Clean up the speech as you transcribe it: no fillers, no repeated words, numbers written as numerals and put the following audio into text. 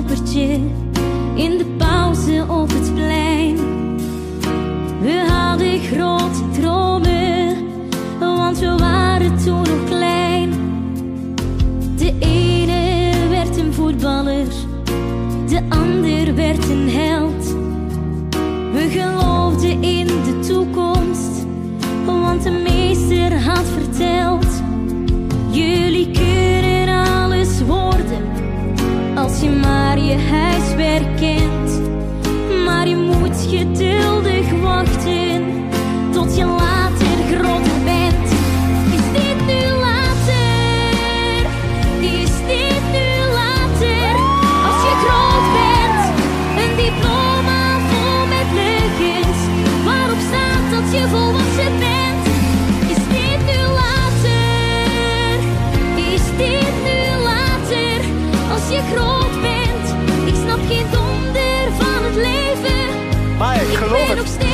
kloppertje in de pauze op het plein. We hadden grote dromen, want we waren toen nog klein. De ene werd een voetballer, de ander werd een held. We geloofden in de toekomst, want de meester had verteld: jullie kunnen alles worden, als je maar je huiswerk kent. Maar je moet geduldig wachten, tot je later groter bent. Is dit nu later? Is dit nu later? Als je groot bent, een diploma vol met leugens, waarop staat dat je volwassen bent. Is dit nu later? Is dit nu later? Als je groot bent, ik snap geen donder van het leven. Maar ik geloof het.